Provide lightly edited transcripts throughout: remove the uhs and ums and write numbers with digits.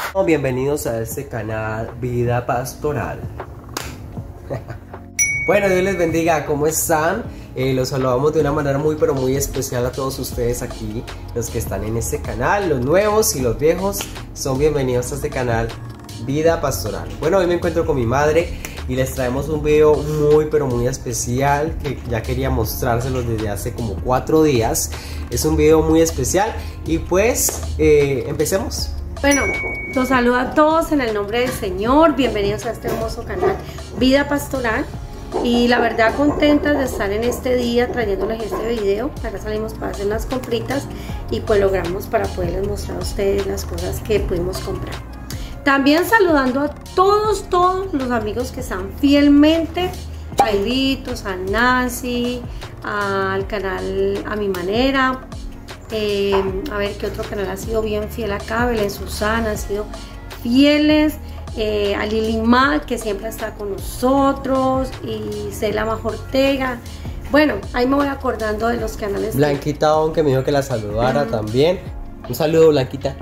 Bienvenidos a este canal Vida Pastoral. Bueno, Dios les bendiga, ¿cómo están? Los saludamos de una manera muy pero muy especial a todos ustedes aquí, los que están en este canal, los nuevos y los viejos son bienvenidos a este canal Vida Pastoral. Bueno, hoy me encuentro con mi madre y les traemos un video muy pero muy especial que ya quería mostrárselos desde hace como 4 días. Es un video muy especial y pues empecemos. Bueno, los saludo a todos en el nombre del Señor, bienvenidos a este hermoso canal Vida Pastoral. Y la verdad contentas de estar en este día trayéndoles este video. Ahora salimos para hacer unas compritas y pues logramos para poderles mostrar a ustedes las cosas que pudimos comprar. También saludando a todos los amigos que están fielmente a Ivitos, a Nancy, al canal A Mi Manera. A ver qué otro canal ha sido bien fiel acá. Belén Susana ha sido fieles. A Lili Mac, que siempre está con nosotros, y Cela Ortega. Bueno, ahí me voy acordando de los canales. Blanquita On, que me dijo que la saludara también. Un saludo, Blanquita.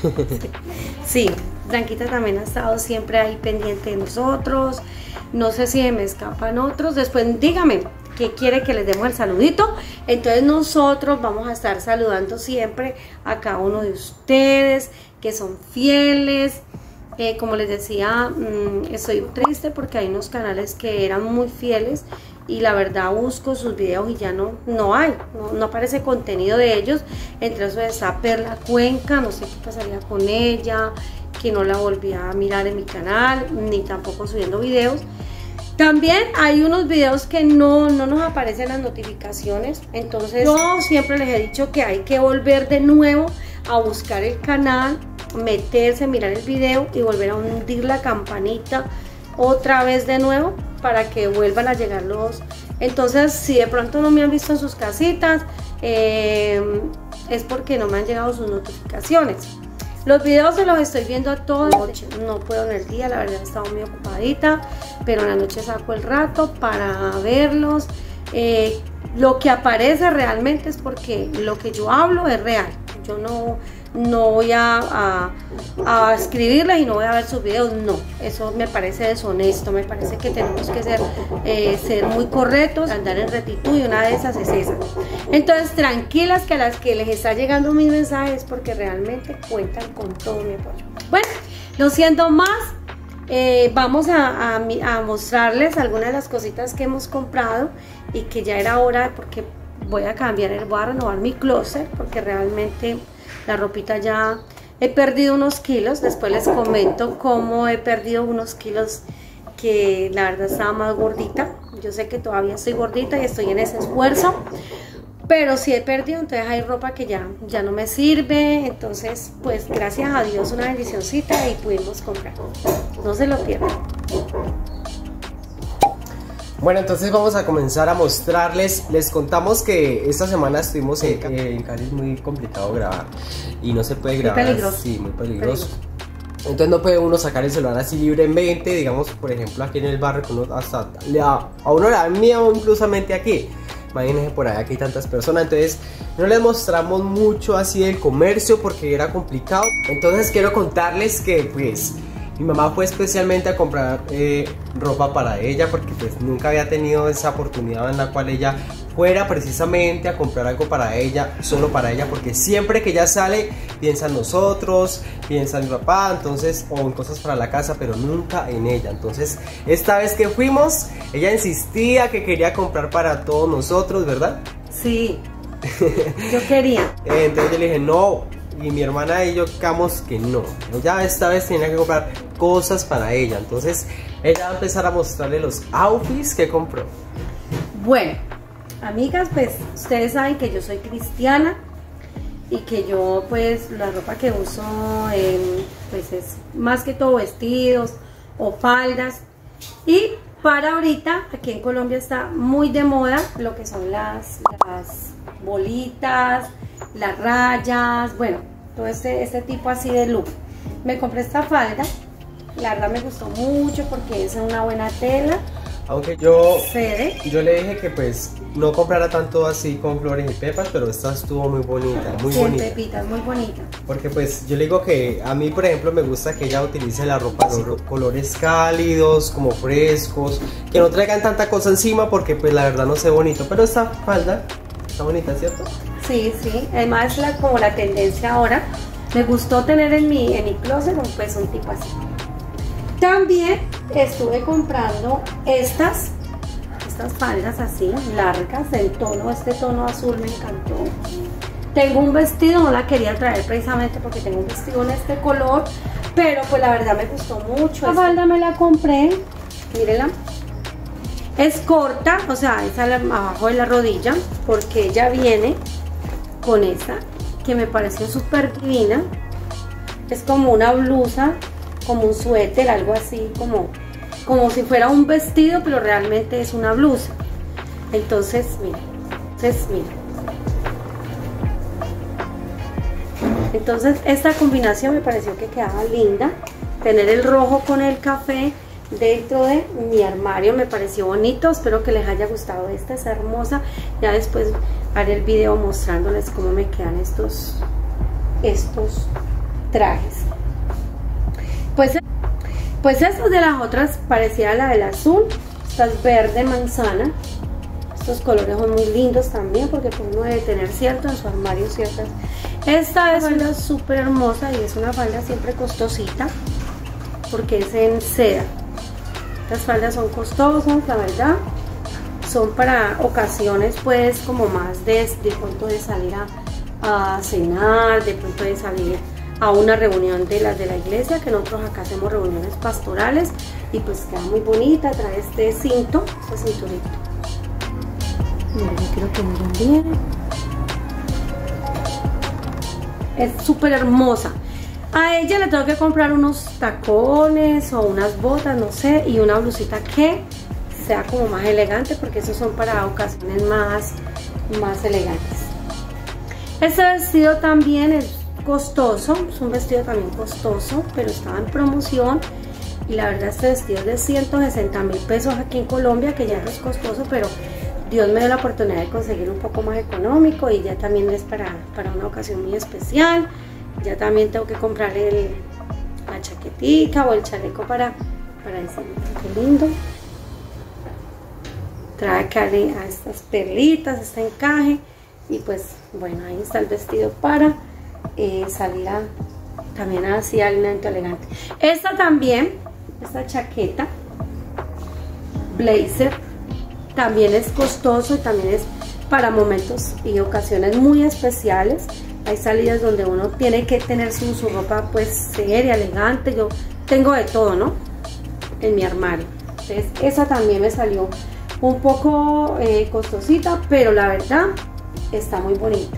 Sí, Blanquita también ha estado siempre ahí pendiente de nosotros. No sé si me escapan otros. Después dígame que quiere que les demos el saludito. Entonces nosotros vamos a estar saludando siempre a cada uno de ustedes que son fieles. Como les decía, estoy triste porque hay unos canales que eran muy fieles y la verdad busco sus videos y ya no aparece contenido de ellos. Entre eso está Perla Cuenca, no sé qué pasaría con ella, que no la volví a mirar en mi canal, ni tampoco subiendo videos. También hay unos videos que no nos aparecen las notificaciones, entonces yo siempre les he dicho que hay que volver de nuevo a buscar el canal, meterse, mirar el video y volver a hundir la campanita otra vez de nuevo para que vuelvan a llegar los. Entonces, si de pronto no me han visto en sus casitas, es porque no me han llegado sus notificaciones. Los videos se los estoy viendo a toda noche, no puedo en el día, la verdad he estado muy ocupadita, pero en la noche saco el rato para verlos. Lo que aparece realmente es porque lo que yo hablo es real. Yo no voy a escribirles y no voy a ver sus videos, no, eso me parece deshonesto. Me parece que tenemos que ser muy correctos, andar en rectitud, y una de esas es esa. Entonces tranquilas, que a las que les está llegando mis mensajes porque realmente cuentan con todo mi apoyo. Bueno, no siendo más, vamos a mostrarles algunas de las cositas que hemos comprado y que ya era hora, porque voy a renovar mi closet, porque realmente la ropita ya he perdido unos kilos. Después les comento cómo he perdido unos kilos, que la verdad estaba más gordita. Yo sé que todavía estoy gordita y estoy en ese esfuerzo, pero sí he perdido. Entonces hay ropa que ya no me sirve. Entonces pues gracias a Dios, una bendicioncita, y pudimos comprar. No se lo pierdan. Bueno, entonces vamos a comenzar a mostrarles. Les contamos que esta semana estuvimos en Cali, es muy complicado grabar y no se puede grabar. Muy peligroso. Sí, muy peligroso. Entonces no puede uno sacar el celular así libremente, digamos, por ejemplo, aquí en el barrio, que uno hasta a uno le da miedo inclusamente aquí. Imagínense por allá que hay tantas personas. Entonces no les mostramos mucho así del comercio porque era complicado. Entonces quiero contarles que pues mi mamá fue especialmente a comprar ropa para ella, porque pues nunca había tenido esa oportunidad en la cual ella fuera precisamente a comprar algo para ella, solo para ella, porque siempre que ella sale piensa en nosotros, piensa en mi papá, entonces, o en cosas para la casa, pero nunca en ella. Entonces esta vez que fuimos, ella insistía que quería comprar para todos nosotros, ¿verdad? Sí, yo quería. Entonces yo le dije no. Y mi hermana y yo quedamos que no. Ella esta vez tenía que comprar cosas para ella. Entonces ella va a empezar a mostrarle los outfits que compró. Bueno, amigas, pues ustedes saben que yo soy cristiana y que yo pues la ropa que uso pues es más que todo vestidos o faldas. Y para ahorita aquí en Colombia está muy de moda lo que son las bolitas, las rayas, bueno, todo este tipo así de look. Me compré esta falda, la verdad me gustó mucho porque es una buena tela. Aunque yo Cede. le dije que pues no comprara tanto así con flores y pepas, pero esta estuvo muy bonita, muy sí, bonita. Pepita, muy bonita. Porque pues yo le digo que a mí, por ejemplo, me gusta que ella utilice la ropa así, colores cálidos, como frescos, que no traigan tanta cosa encima porque pues la verdad no se ve bonito, pero esta falda está bonita, ¿cierto? Sí, sí, además como la tendencia ahora, me gustó tener en mi closet pues un tipo así. También estuve comprando estas faldas así, largas, este tono azul me encantó. Tengo un vestido, no la quería traer precisamente porque tengo un vestido en este color, pero pues la verdad me gustó mucho. La falda me la compré, mírenla. Es corta, o sea, es abajo de la rodilla, porque ella viene con esta, que me pareció súper divina. Es como una blusa, como un suéter, algo así, como si fuera un vestido, pero realmente es una blusa. Entonces, miren. Entonces, esta combinación me pareció que quedaba linda. Tener el rojo con el café dentro de mi armario me pareció bonito. Espero que les haya gustado. Esta es hermosa. Ya después haré el video mostrándoles cómo me quedan estos trajes. Pues estas de las otras parecía la del azul. Esta es verde manzana. Estos colores son muy lindos también porque pues uno debe tener cierto en su armario ciertas. Esta es una súper hermosa y es una falda siempre costosita porque es en seda. Las faldas son costosas, la verdad. Son para ocasiones pues como más de pronto de salir a cenar, de pronto de salir a una reunión de las de la iglesia, que nosotros acá hacemos reuniones pastorales y pues queda muy bonita, trae este cinturito. Miren, yo quiero que miren bien. Es súper hermosa. A ella le tengo que comprar unos tacones o unas botas, no sé, y una blusita que sea como más elegante, porque esos son para ocasiones más elegantes. Este vestido también es costoso, es un vestido también costoso, pero estaba en promoción y la verdad este vestido es de 160.000 pesos aquí en Colombia, que ya no es costoso, pero Dios me dio la oportunidad de conseguir un poco más económico y ya también es para una ocasión muy especial. Ya también tengo que comprar la chaquetica o el chaleco para decirle qué lindo. Trae acá a estas perlitas, este encaje y pues bueno, ahí está el vestido para salir también así al evento elegante. Esta chaqueta blazer también es costoso y también es para momentos y ocasiones muy especiales. Hay salidas donde uno tiene que tener su ropa pues seria, elegante. Yo tengo de todo, ¿no? En mi armario. Entonces esa también me salió un poco costosita, pero la verdad está muy bonita.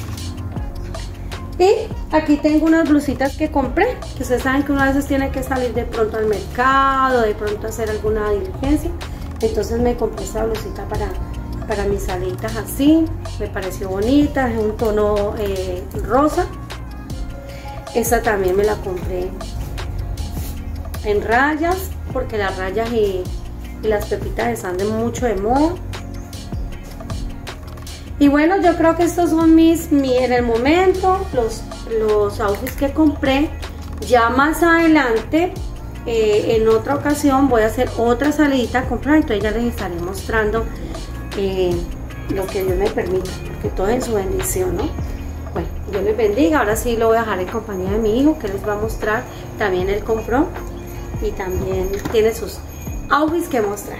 Y aquí tengo unas blusitas que compré, que ustedes saben que uno a veces tiene que salir de pronto al mercado, de pronto hacer alguna diligencia. Entonces me compré esta blusita para mis salitas así, me pareció bonita, es un tono rosa. Esta también me la compré en rayas, porque las rayas y las pepitas están mucho de moda. Y bueno, yo creo que estos son en el momento, los outfits que compré. Ya más adelante, en otra ocasión, voy a hacer otra salidita a comprar, entonces ya les estaré mostrando lo que Dios me permita, porque todo es su bendición, ¿no? Bueno, Dios les bendiga. Ahora sí lo voy a dejar en compañía de mi hijo, que les va a mostrar. También él compró y también tiene sus outfits que mostrar.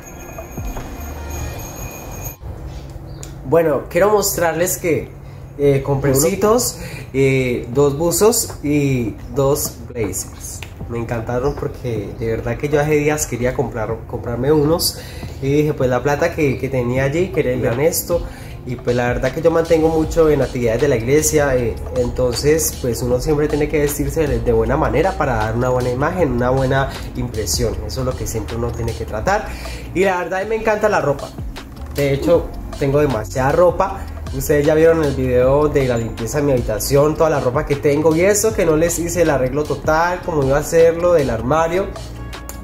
Bueno, quiero mostrarles que compré dos buzos y dos blazers. Me encantaron porque de verdad que yo hace días quería comprarme unos y dije pues la plata que tenía allí quería enviar esto, y pues la verdad que yo mantengo mucho en actividades de la iglesia, entonces pues uno siempre tiene que vestirse de buena manera para dar una buena imagen, una buena impresión. Eso es lo que siempre uno tiene que tratar, y la verdad me encanta la ropa. De hecho tengo demasiada ropa. Ustedes ya vieron el video de la limpieza de mi habitación, toda la ropa que tengo, y eso que no les hice el arreglo total como iba a hacerlo del armario,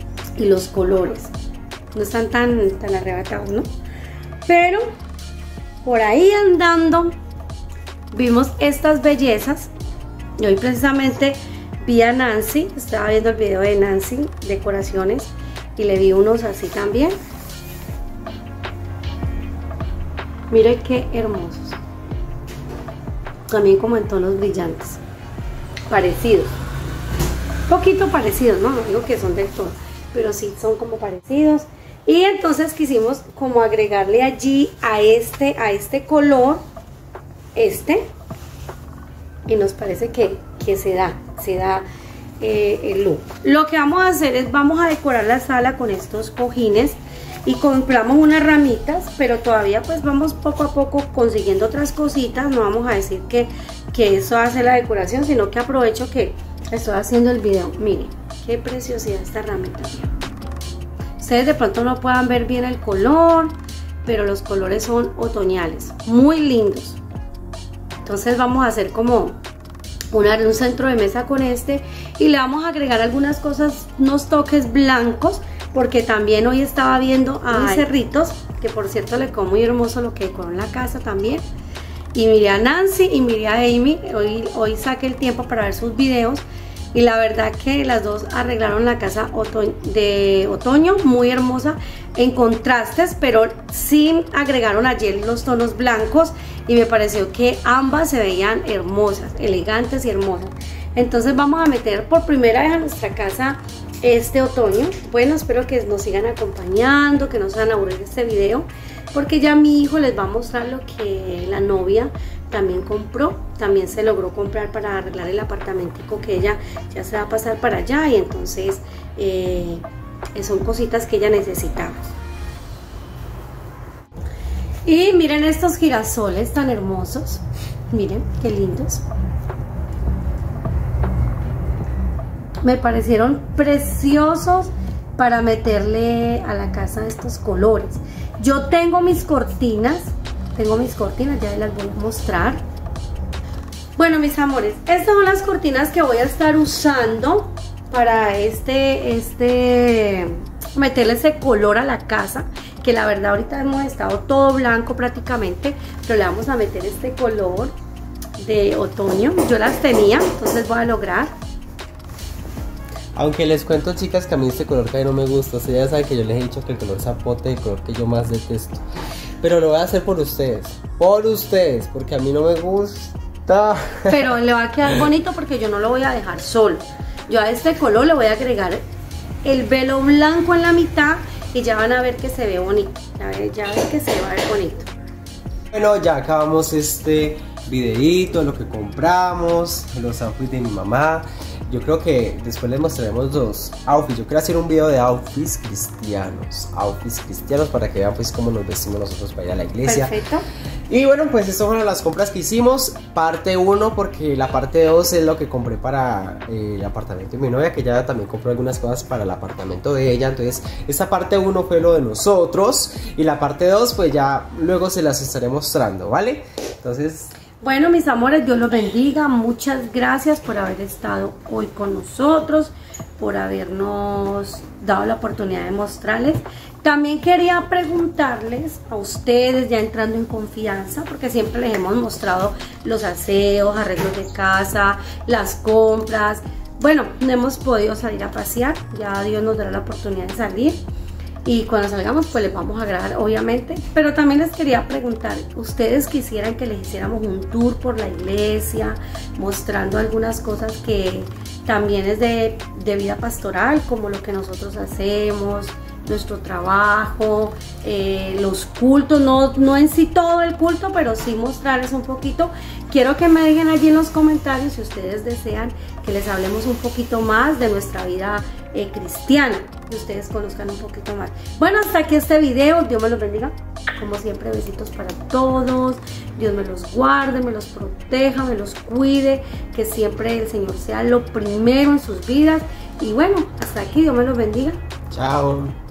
y los colores. no están tan arrebatados, ¿no? Pero por ahí andando vimos estas bellezas. Y hoy precisamente vi a Nancy, estaba viendo el video de Nancy Decoraciones y le vi unos así también. Mire qué hermosos, también como en tonos brillantes, parecidos, poquito parecidos, no digo que son del todo, pero sí son como parecidos. Y entonces quisimos como agregarle allí a este color, y nos parece que se da el look. Lo que vamos a hacer es, vamos a decorar la sala con estos cojines y compramos unas ramitas, pero todavía pues vamos poco a poco consiguiendo otras cositas. No vamos a decir que eso hace la decoración, sino que aprovecho que estoy haciendo el video. Miren qué preciosidad esta ramita. Ustedes de pronto no puedan ver bien el color, pero los colores son otoñales, muy lindos. Entonces vamos a hacer como un centro de mesa con y le vamos a agregar algunas cosas, unos toques blancos, porque también hoy estaba viendo a cerritos, que por cierto le quedó muy hermoso lo que decoró en la casa también. Y miré a Nancy y miré a Amy, hoy saqué el tiempo para ver sus videos y la verdad que las dos arreglaron la casa de otoño muy hermosa, en contrastes, pero sí agregaron ayer los tonos blancos y me pareció que ambas se veían hermosas, elegantes y hermosas. Entonces vamos a meter por primera vez a nuestra casa este otoño. Bueno, espero que nos sigan acompañando, que no se van a aburrir de este video, porque ya mi hijo les va a mostrar lo que la novia también compró, también se logró comprar para arreglar el apartamentico que ella ya se va a pasar para allá, y entonces son cositas que ella necesitaba. Y miren estos girasoles tan hermosos, miren qué lindos. Me parecieron preciosos para meterle a la casa estos colores. Yo tengo mis cortinas, ya las voy a mostrar. Bueno, mis amores, estas son las cortinas que voy a estar usando para meterle ese color a la casa, que la verdad ahorita hemos estado todo blanco prácticamente, pero le vamos a meter este color de otoño. Yo las tenía, entonces voy a lograr. Aunque les cuento, chicas, que a mí este color que no me gusta. Ustedes ya saben que yo les he dicho que el color zapote es el color que yo más detesto. Pero lo voy a hacer por ustedes, porque a mí no me gusta. Pero le va a quedar bonito porque yo no lo voy a dejar solo. Yo a este color le voy a agregar el velo blanco en la mitad y ya van a ver que se ve bonito. Ya ven que se va a ver bonito. Bueno, ya acabamos este videito, lo que compramos, los outfits de mi mamá. Yo creo que después les mostraremos los outfits. Yo quiero hacer un video de outfits cristianos para que vean pues cómo nos vestimos nosotros para ir a la iglesia. Perfecto. Y bueno, pues estas fueron las compras que hicimos, parte 1, porque la parte 2 es lo que compré para el apartamento de mi novia, que ya también compró algunas cosas para el apartamento de ella. Entonces esta parte 1 fue lo de nosotros y la parte 2 pues ya luego se las estaré mostrando, ¿vale? Entonces... Bueno, mis amores, Dios los bendiga. Muchas gracias por haber estado hoy con nosotros, por habernos dado la oportunidad de mostrarles. También quería preguntarles a ustedes, ya entrando en confianza, porque siempre les hemos mostrado los aseos, arreglos de casa, las compras. Bueno, no hemos podido salir a pasear, ya Dios nos dará la oportunidad de salir. Y cuando salgamos pues les vamos a grabar obviamente, pero también les quería preguntar, ¿ustedes quisieran que les hiciéramos un tour por la iglesia mostrando algunas cosas que también es de vida pastoral, como lo que nosotros hacemos, nuestro trabajo, los cultos, no en sí todo el culto, pero sí mostrarles un poquito? Quiero que me dejen allí en los comentarios si ustedes desean que les hablemos un poquito más de nuestra vida cristiana, que ustedes conozcan un poquito más. Bueno, hasta aquí este video. Dios me los bendiga. Como siempre, besitos para todos. Dios me los guarde, me los proteja, me los cuide, que siempre el Señor sea lo primero en sus vidas. Y bueno, hasta aquí. Dios me los bendiga. Chao.